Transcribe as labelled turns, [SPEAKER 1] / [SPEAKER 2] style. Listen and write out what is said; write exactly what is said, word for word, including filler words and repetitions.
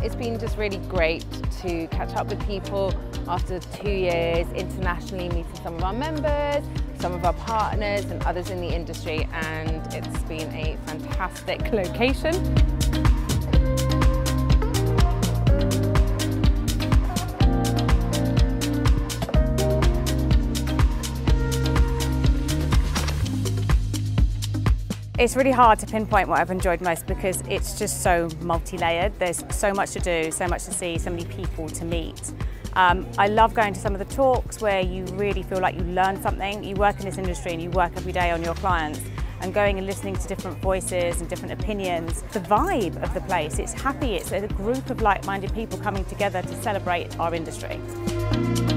[SPEAKER 1] It's been just really great to catch up with people after two years internationally, meeting some of our members, some of our partners and others in the industry, and it's been a fantastic location.
[SPEAKER 2] It's really hard to pinpoint what I've enjoyed most because it's just so multi-layered. There's so much to do, so much to see, so many people to meet. Um, I love going to some of the talks where you really feel like you learn something. You work in this industry and you work every day on your clients, and going and listening to different voices and different opinions. The vibe of the place, it's happy, it's a group of like-minded people coming together to celebrate our industry.